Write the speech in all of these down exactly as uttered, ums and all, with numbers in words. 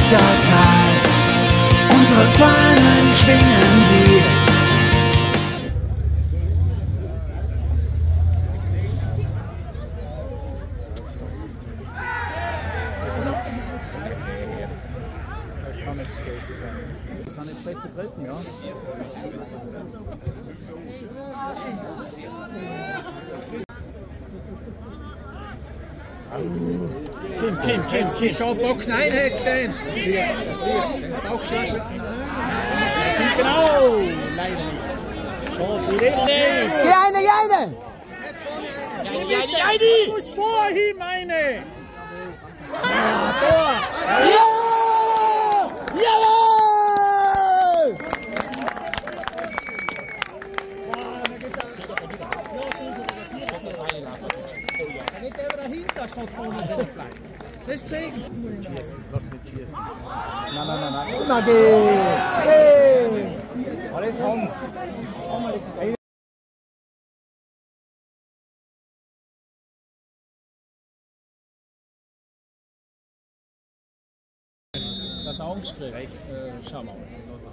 Münstertal, unsere Fahnen schwingen wir. Das kann nichts Böses sein. Das sind jetzt schlecht betreten, ja? Kim, Kim, Kim, Kim. Schau, Bock, nein, jetzt den. Bauchschlaschen. Genau! Leider nicht. Schau, die Regel nicht. Geh eine, geh eine! Die eine, die eine! Du musst vor ihm eine! Ah, Tor! Ja! Jawohl! Nicht der dahinter steht vorne drin bleibt. Das gesehen? Schießen, lass nicht schießen. Nein, nein, nein, nein. Na geh! Geh! Alles Hand. Das Angst kriegt. Rechts. Äh, schau mal.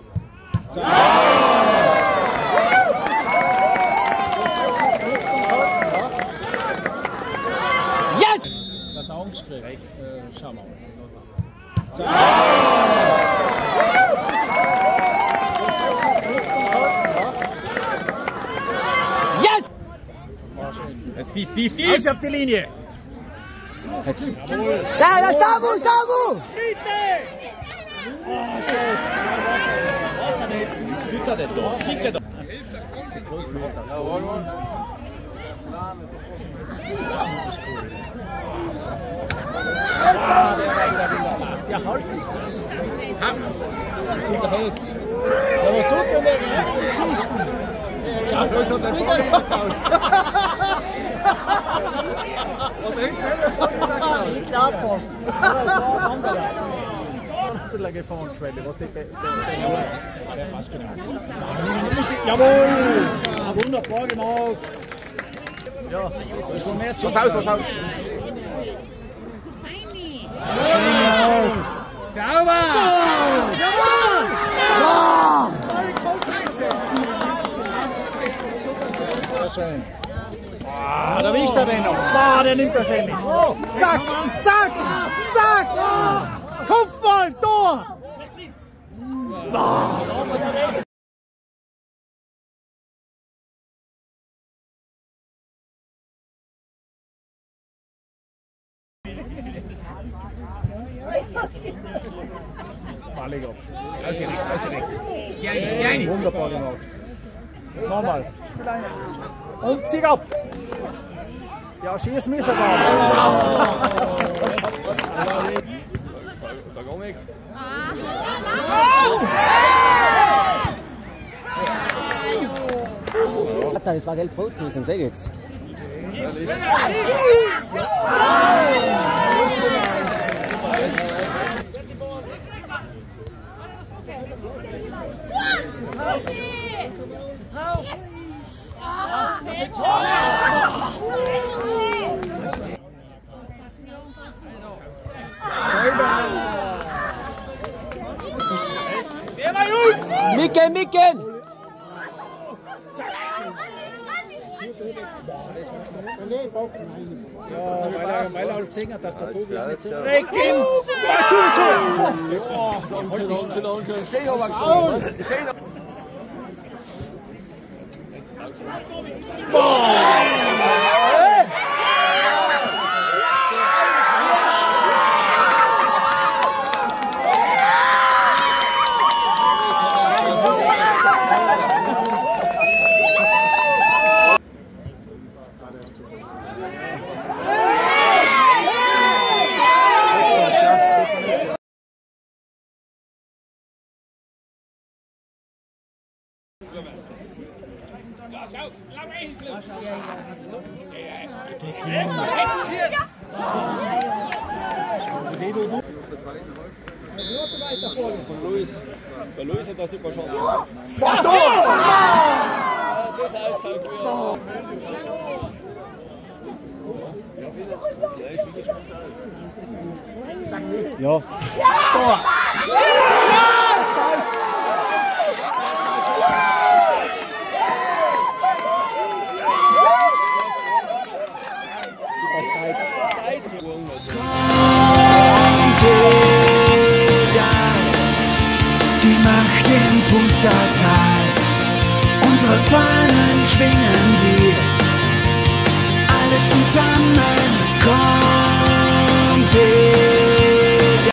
Yes! Das Angst kriegt. Rechts. Äh, schau mal. Yes! Jetzt tief, tief, tief. Aus auf die Linie. Da, da, Samu, Samu! Bitte! Ah, schön. Wasser nicht. Jetzt tut er nicht da. Sieht er da. Ah, der war wieder wieder Pass. Ja, halt dich. Ich finde jetzt. Ja, was tut denn der? Schießen. Ja, ich habe den Ball gebaut. Ich glaube fast. Das war ein anderer. Ein bisschen gefahren, Quelle, was die der passt genau. Jawohl! Ja, wunderbar gemacht. Ja, das ist noch mehr zu. Was aus, was aus? Sauber! Jawohl! Ja! Sehr schön. Ah, da wischt er den noch. Ah, der nimmt er schön mit. Oh, zack, zack, zack! Kopfball, Tor! Ah. Ballig ab. Ausgerichtet, ausgerichtet. Die eine, die eine. Wunderbar gemacht. Nochmal. Und zieh ab. Ja, schießen müssen wir. Das war gelb-rot gewesen, sehr geht's. Micken, Micken! Ja, weil er, weil er halt gesehen hat, dass der Tobi nicht so recht geht. Ja, zu, zu! Das war's. Halt dich. Von Luis. Der Luis hat da super Chance. Boah, Tor! Das ist auskalkuliert. Ja. Tor! Die Macht im Pustertal, unsere Fahnen schwingen wir, alle zusammen, komm.